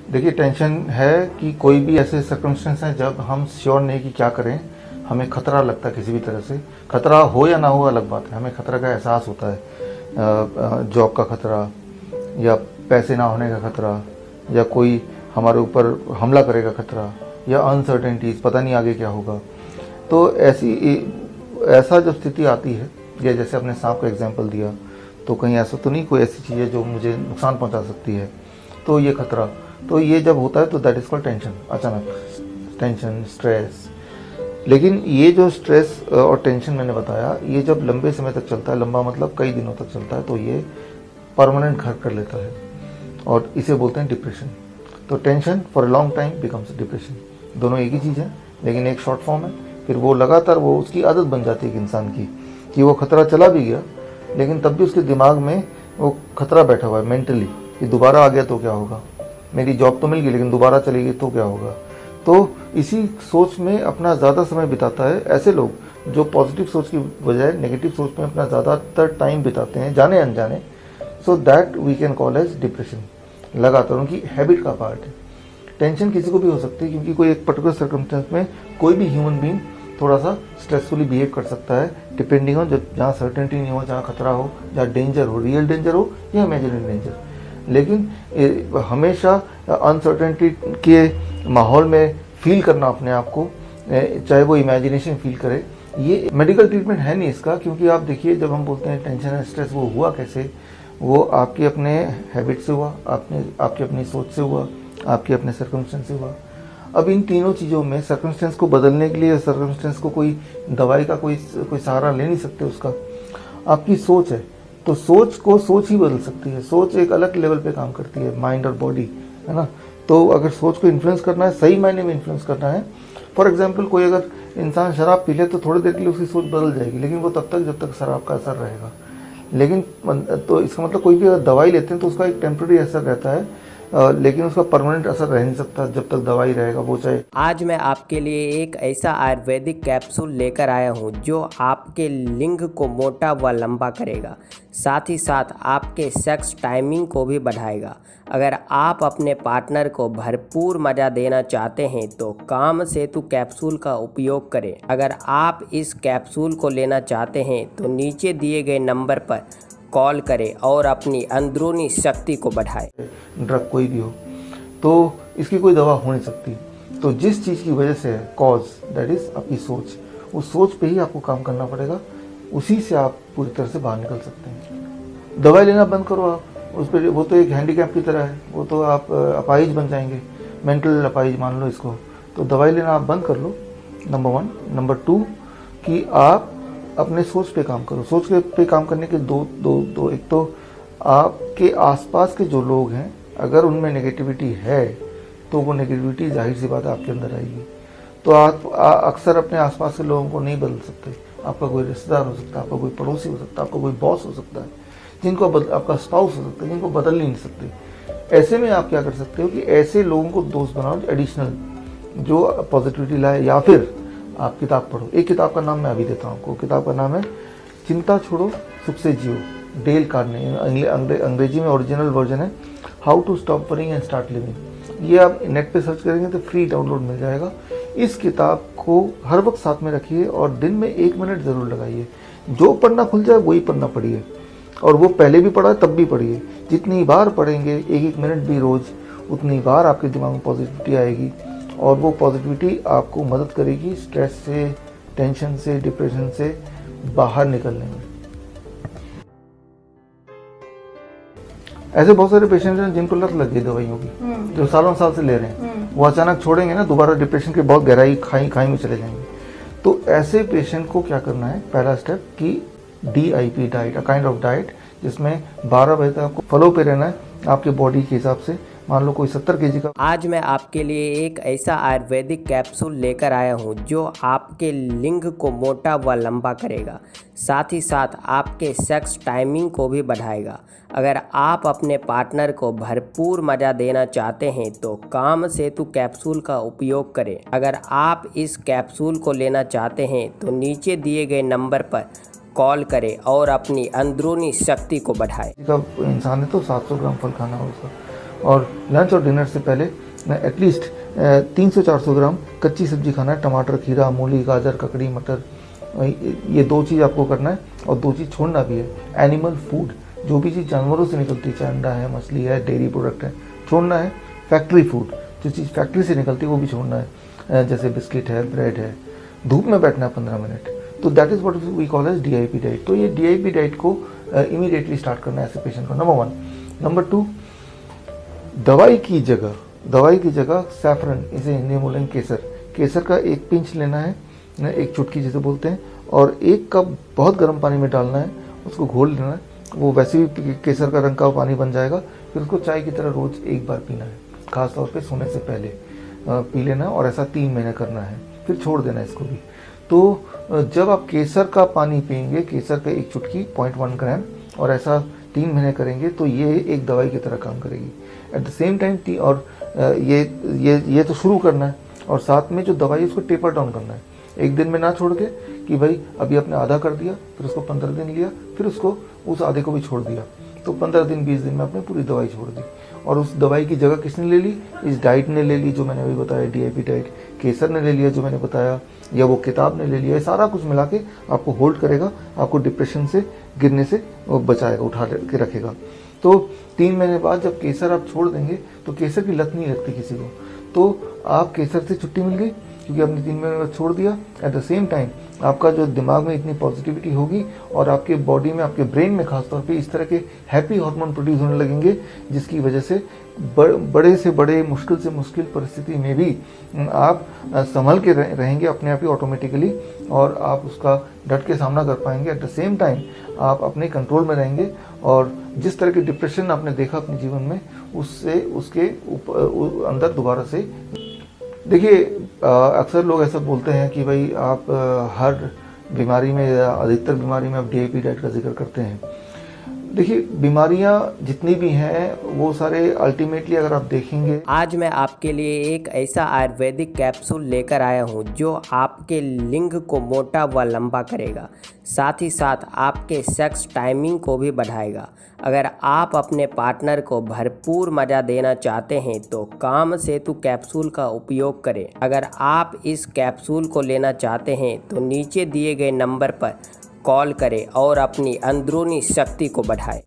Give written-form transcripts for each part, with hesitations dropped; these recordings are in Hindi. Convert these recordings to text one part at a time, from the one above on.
देखिए, टेंशन है कि कोई भी ऐसे सर्कमस्टेंस हैं जब हम श्योर नहीं कि क्या करें, हमें खतरा लगता है किसी भी तरह से। खतरा हो या ना हो अलग बात है, हमें खतरा का एहसास होता है। जॉब का खतरा, या पैसे ना होने का खतरा, या कोई हमारे ऊपर हमला करेगा खतरा, या अनसर्टेनिटीज, पता नहीं आगे क्या होगा। तो ऐसा जब स्थिति आती है, या जैसे अपने सांप का एग्जाम्पल दिया, तो कहीं ऐसा तो नहीं कोई ऐसी चीज़ है जो मुझे नुकसान पहुंचा सकती है, तो ये खतरा, तो ये जब होता है तो दैट इज कॉल्ड टेंशन। अचानक टेंशन, स्ट्रेस। लेकिन ये जो स्ट्रेस और टेंशन मैंने बताया, ये जब लंबे समय तक चलता है, लंबा मतलब कई दिनों तक चलता है, तो ये परमानेंट घर कर लेता है और इसे बोलते हैं डिप्रेशन। तो tension for a long time becomes depression. दोनों एक ही चीज़ है, लेकिन एक शॉर्ट फॉर्म है। फिर वो लगातार वो उसकी आदत बन जाती है एक इंसान की, कि वो खतरा चला भी गया लेकिन तब भी उसके दिमाग में वो खतरा बैठा हुआ है मेंटली, कि दोबारा आ गया तो क्या होगा, मेरी जॉब तो मिल गई लेकिन दोबारा चली गई तो क्या होगा। तो इसी सोच में अपना ज़्यादा समय बिताता है ऐसे लोग जो पॉजिटिव सोच की बजाय नेगेटिव सोच में अपना ज़्यादातर टाइम बिताते हैं, जाने अनजाने। So that we can call as depression. लगातार उनकी हैबिट का पार्ट है। टेंशन किसी को भी हो सकती है, क्योंकि कोई एक पर्टिकुलर सर्कमस्टेंस में कोई भी ह्यूमन बीइंग थोड़ा सा स्ट्रेसफुली बिहेव कर सकता है, डिपेंडिंग ऑन जहाँ सर्टेनिटी नहीं हो, जहाँ खतरा हो, जहाँ डेंजर हो, रियल डेंजर हो या इमेजिनरी डेंजर। लेकिन हमेशा अनसर्टेनिटी के माहौल में फील करना अपने आप को, चाहे वो इमेजिनेशन फील करे, ये मेडिकल ट्रीटमेंट है नहीं इसका। क्योंकि आप देखिए, जब हम बोलते हैं टेंशन है, स्ट्रेस, वो हुआ कैसे? वो आपके अपने हैबिट से हुआ, आपकी अपनी सोच से हुआ, आपके अपने सर्कमस्टेंस से हुआ। अब इन तीनों चीज़ों में सर्कमस्टेंस को बदलने के लिए, सर्कमस्टेंस को कोई दवाई का कोई सहारा ले नहीं सकते। उसका आपकी सोच है, तो सोच को सोच ही बदल सकती है। सोच एक अलग लेवल पे काम करती है, माइंड और बॉडी, है ना। तो अगर सोच को इन्फ्लुएंस करना है, सही मायने में इन्फ्लुएंस करना है, फॉर एग्जाम्पल कोई अगर इंसान शराब पी ले तो थोड़ी देर के लिए उसकी सोच बदल जाएगी, लेकिन वो तब तक जब तक शराब का असर रहेगा। लेकिन तो इसका मतलब कोई भी अगर दवाई लेते हैं तो उसका एक टेम्परेरी असर रहता है, लेकिन उसका परमानेंट असर रह नहीं सकता जब तक दवाई रहेगा, वो चाहे। आज मैं आपके लिए एक ऐसा आयुर्वेदिक कैप्सूल लेकर आया हूं जो आपके लिंग को मोटा व लंबा करेगा, साथ ही साथ आपके सेक्स टाइमिंग को भी बढ़ाएगा। अगर आप अपने पार्टनर को भरपूर मज़ा देना चाहते हैं तो काम सेतु कैप्सूल का उपयोग करें। अगर आप इस कैप्सूल को लेना चाहते हैं तो नीचे दिए गए नंबर पर कॉल करें और अपनी अंदरूनी शक्ति को बढ़ाएं। ड्रग कोई भी हो तो इसकी कोई दवा हो नहीं सकती। तो जिस चीज़ की वजह से है कॉज, दैट इज आपकी सोच, उस सोच पे ही आपको काम करना पड़ेगा, उसी से आप पूरी तरह से बाहर निकल सकते हैं। दवाई लेना बंद करो आप, उस पर वो तो एक हैंडीकैप की तरह है, वो तो आप अपाहिज बन जाएंगे, मेंटल अपाहिज मान लो इसको। तो दवाई लेना आप बंद कर लो, नंबर 1। नंबर 2 कि आप अपने सोच पे काम करो। सोच पे काम करने के दो एक तो आपके आसपास के जो लोग हैं, अगर उनमें नेगेटिविटी है तो वो नेगेटिविटी जाहिर सी बात है आपके अंदर आएगी। तो आप अक्सर अपने आसपास के लोगों को नहीं बदल सकते। आपका कोई रिश्तेदार हो सकता है, आपका कोई पड़ोसी हो सकता है, आपका कोई बॉस हो सकता है, आपका स्पाउस हो सकता है, जिनको बदल नहीं सकते। ऐसे में आप क्या कर सकते हो कि ऐसे लोगों को दोस्त बनाओ एडिशनल, जो पॉजिटिविटी लाए। या फिर आप किताब पढ़ो। एक किताब का नाम मैं अभी देता हूँ आपको। किताब का नाम है चिंता छोड़ो सुख से जियो, डेल कार्ने। अंग्रेजी में ओरिजिनल वर्जन है how to stop worrying and start living. ये आप नेट पे सर्च करेंगे तो फ्री डाउनलोड मिल जाएगा। इस किताब को हर वक्त साथ में रखिए और दिन में 1 मिनट ज़रूर लगाइए। जो पढ़ना खुल जाए वही पढ़ना पढ़िए, और वो पहले भी पढ़ा है तब भी पढ़िए। जितनी बार पढ़ेंगे 1-1 मिनट भी रोज़, उतनी बार आपके दिमाग में पॉजिटिविटी आएगी, और वो पॉजिटिविटी आपको मदद करेगी स्ट्रेस से, टेंशन से, डिप्रेशन से बाहर निकलने में। ऐसे बहुत सारे पेशेंट हैं जिनको लत लग गई दवाइयों की, जो सालों साल से ले रहे हैं, वो अचानक छोड़ेंगे ना, दोबारा डिप्रेशन के बहुत गहराई खाई में चले जाएंगे। तो ऐसे पेशेंट को क्या करना है, पहला स्टेप कि DIP diet, a kind of diet जिसमें 12 बजे तक आपको फॉलो पे रहना है आपके बॉडी के हिसाब से। मान लो कोई 70 kg का। आज मैं आपके लिए एक ऐसा आयुर्वेदिक कैप्सूल लेकर आया हूं जो आपके लिंग को मोटा व लंबा करेगा, साथ ही साथ आपके सेक्स टाइमिंग को भी बढ़ाएगा। अगर आप अपने पार्टनर को भरपूर मज़ा देना चाहते हैं तो काम सेतु कैप्सूल का उपयोग करें। अगर आप इस कैप्सूल को लेना चाहते हैं तो नीचे दिए गए नंबर पर कॉल करें और अपनी अंदरूनी शक्ति को बढ़ाएं। इंसान है तो 700 ग्राम फल खाना हो उसका, और लंच और डिनर से पहले एटलीस्ट 300-400 ग्राम कच्ची सब्जी खाना है। टमाटर, खीरा, मूली, गाजर, ककड़ी, मटर, ये 2 चीज़ आपको करना है और 2 चीज़ छोड़ना भी है। एनिमल फूड, जो भी चीज़ जानवरों से निकलती है, चाहे अंडा है, मछली है, डेयरी प्रोडक्ट है, छोड़ना है। फैक्ट्री फूड, जो चीज़ फैक्ट्री से निकलती है वो भी छोड़ना है, जैसे बिस्किट है, ब्रेड है। धूप में बैठना है 15 मिनट। तो that is what we call as DIP diet. तो ये DIP डाइट को इमीडिएटली स्टार्ट करना है ऐसे पेशेंट को, नंबर 1। नंबर 2, दवाई की जगह सैफरन, इसे हिंदी में बोलेंगे केसर का 1 पिंच लेना है, 1 चुटकी जिसे बोलते हैं, और 1 कप बहुत गर्म पानी में डालना है, उसको घोल लेना है। वो वैसे भी केसर का रंग का पानी बन जाएगा। फिर उसको चाय की तरह रोज 1 बार पीना है, खासतौर पे सोने से पहले पी लेना, और ऐसा 3 महीने करना है, फिर छोड़ देना इसको भी। तो जब आप केसर का पानी पियेंगे, केसर का 1 चुटकी 0.1 ग्राम, और ऐसा 3 महीने करेंगे, तो ये एक दवाई की तरह काम करेगी। एट द सेम टाइम और ये तो शुरू करना है, और साथ में जो दवाई है उसको टेपर डाउन करना है। 1 दिन में ना छोड़ के कि भाई अभी आपने आधा कर दिया, फिर उसको 15 दिन लिया, फिर उसको उस आधे को भी छोड़ दिया, तो 15 दिन 20 दिन में आपने पूरी दवाई छोड़ दी। और उस दवाई की जगह किसने ले ली? इस डाइट ने ले ली, जो मैंने अभी बताया, DIP डाइट। केसर ने ले लिया, जो मैंने बताया, या वो किताब ने ले लिया। ये सारा कुछ मिला के आपको होल्ड करेगा, आपको डिप्रेशन से गिरने से बचाएगा, उठा के रखेगा। तो 3 महीने बाद जब केसर आप छोड़ देंगे, तो केसर की लत नहीं लगती किसी को, तो आप केसर से छुट्टी मिल गई, क्योंकि आपने 3 महीने बाद छोड़ दिया। एट द सेम टाइम आपका जो दिमाग में इतनी पॉजिटिविटी होगी, और आपके बॉडी में, आपके ब्रेन में खासतौर पे इस तरह के हैप्पी हार्मोन प्रोड्यूस होने लगेंगे, जिसकी वजह से बड़े से बड़े, मुश्किल से मुश्किल परिस्थिति में भी आप संभल के रहेंगे अपने आप ही ऑटोमेटिकली, और आप उसका डट के सामना कर पाएंगे। एट द सेम टाइम आप अपने कंट्रोल में रहेंगे, और जिस तरह की डिप्रेशन आपने देखा अपने जीवन में, उससे उसके अंदर दोबारा से देखिए। अक्सर लोग ऐसा बोलते हैं कि भाई आप हर बीमारी में या अधिकतर बीमारी में आप DIP डाइट का जिक्र करते हैं। देखिए, बीमारियां जितनी भी हैं वो सारे अल्टीमेटली अगर आप देखेंगे, आज मैं आपके लिए एक ऐसा आयुर्वेदिक कैप्सूल लेकर आया हूं जो आपके लिंग को मोटा व लंबा करेगा, साथ ही साथ आपके सेक्स टाइमिंग को भी बढ़ाएगा। अगर आप अपने पार्टनर को भरपूर मज़ा देना चाहते हैं तो काम सेतु कैप्सूल का उपयोग करें। अगर आप इस कैप्सूल को लेना चाहते हैं तो नीचे दिए गए नंबर पर कॉल करें और अपनी अंदरूनी शक्ति को बढ़ाएं।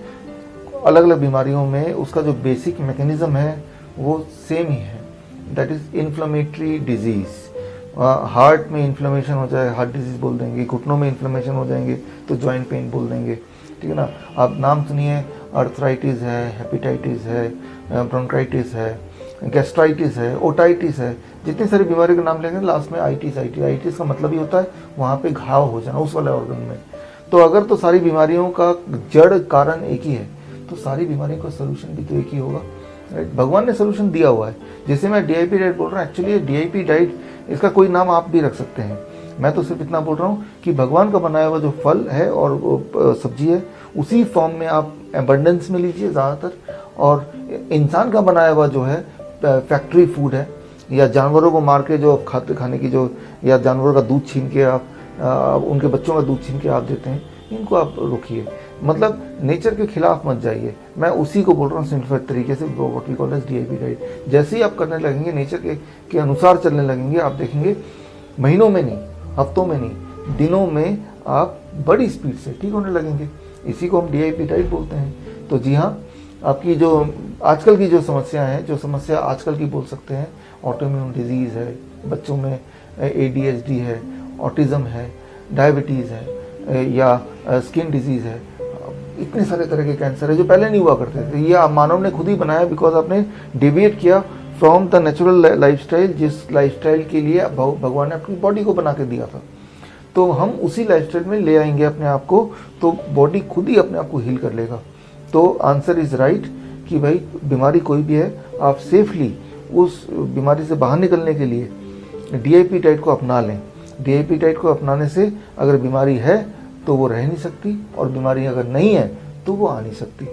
अलग अलग बीमारियों में उसका जो बेसिक मैकेनिज्म है वो सेम ही है, that is inflammatory disease. Heart में इन्फ्लेमेशन हो जाए, हार्ट डिजीज बोल देंगे। घुटनों में इन्फ्लेमेशन हो जाएंगे तो जॉइंट पेन बोल देंगे, ठीक है ना। आप नाम सुनिए, अर्थराइटिस है, हेपेटाइटिस है, ब्रोंकाइटिस है, गैस्ट्राइटिस है, ओटाइटिस है, जितनी सारी बीमारी का नाम लेंगे लास्ट में आइटिस का मतलब ही होता है वहाँ पे घाव हो जाना उस वाले ऑर्गन में। तो अगर तो सारी बीमारियों का जड़ कारण एक ही है, तो सारी बीमारियों का सोल्यूशन भी तो एक ही होगा, राइट। भगवान ने सोल्यूशन दिया हुआ है। जैसे मैं DIP डाइट बोल रहा हूँ, एक्चुअली DIP डाइट, इसका कोई नाम आप भी रख सकते हैं। मैं तो सिर्फ इतना बोल रहा हूँ कि भगवान का बनाया हुआ जो फल है और सब्जी है, उसी फॉर्म में आप एबंडेंस में लीजिए ज़्यादातर। और इंसान का बनाया हुआ जो है फैक्ट्री फूड है, या जानवरों को मार के जो खाने की जो, या जानवरों का दूध छीन के आप उनके बच्चों का दूध छीन के आप देते हैं, इनको आप रोकिए। मतलब नेचर के खिलाफ मत जाइए। मैं उसी को बोल रहा हूँ सिंप्लिफाइड तरीके से, what we call as DIP diet. जैसे ही आप करने लगेंगे, नेचर के अनुसार चलने लगेंगे, आप देखेंगे महीनों में नहीं, हफ्तों में नहीं, दिनों में आप बड़ी स्पीड से ठीक होने लगेंगे। इसी को हम DIP डाइट बोलते हैं। तो जी हाँ, आपकी जो आजकल की जो समस्या है, जो समस्या आजकल की बोल सकते हैं, ऑटोइम्यून डिजीज़ है, बच्चों में ADHD है, ऑटिज़म है, डायबिटीज़ है, या स्किन डिजीज़ है, इतने सारे तरह के कैंसर है जो पहले नहीं हुआ करते थे। ये मानव ने खुद ही बनाया, बिकॉज आपने डिविएट किया फ्रॉम द नेचुरल लाइफस्टाइल, जिस लाइफस्टाइल के लिए भगवान ने अपनी बॉडी को बना के दिया था। तो हम उसी लाइफस्टाइल में ले आएंगे अपने आप को, तो बॉडी खुद ही अपने आप को हील कर लेगा। तो आंसर इज़ राइट कि भाई बीमारी कोई भी है, आप सेफली उस बीमारी से बाहर निकलने के लिए DIP डाइट को अपना लें। DIP डाइट को अपनाने से अगर बीमारी है तो वो रह नहीं सकती, और बीमारी अगर नहीं है तो वो आ नहीं सकती।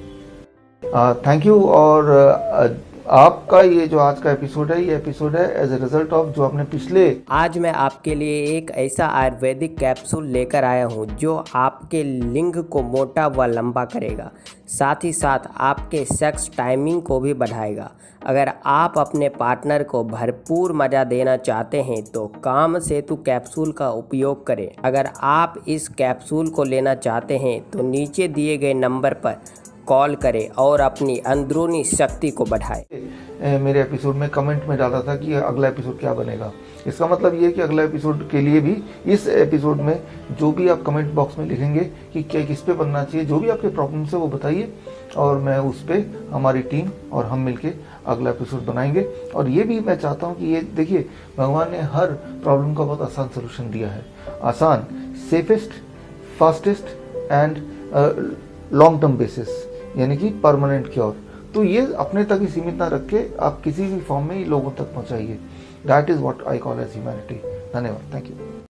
Thank you. और आपका ये जो आज का एपिसोड है, ये एपिसोड है एज ए रिजल्ट ऑफ जो आपने पिछले। आज मैं आपके लिए एक ऐसा आयुर्वेदिक कैप्सूल लेकर आया हूं जो आपके लिंग को मोटा व लंबा करेगा, साथ ही साथ आपके सेक्स टाइमिंग को भी बढ़ाएगा। अगर आप अपने पार्टनर को भरपूर मज़ा देना चाहते हैं तो काम सेतु कैप्सूल का उपयोग करें। अगर आप इस कैप्सूल को लेना चाहते हैं तो नीचे दिए गए नंबर पर कॉल करें और अपनी अंदरूनी शक्ति को बढ़ाएं। मेरे एपिसोड में कमेंट में डाला था कि अगला एपिसोड क्या बनेगा। इसका मतलब ये है कि अगला एपिसोड के लिए भी इस एपिसोड में जो भी आप कमेंट बॉक्स में लिखेंगे कि क्या किस पे बनना चाहिए, जो भी आपके प्रॉब्लम्स है वो बताइए और मैं उस पर हमारी टीम और हम मिलके अगला एपिसोड बनाएंगे। और ये भी मैं चाहता हूँ कि ये देखिए, भगवान ने हर प्रॉब्लम का बहुत आसान सोल्यूशन दिया है। आसान, safest, fastest and long term basis, यानी कि परमानेंट क्योर। तो ये अपने तक ही सीमित ना रख के आप किसी भी फॉर्म में ही लोगों तक पहुंचाइए। That is what I call as humanity. धन्यवाद, थैंक यू।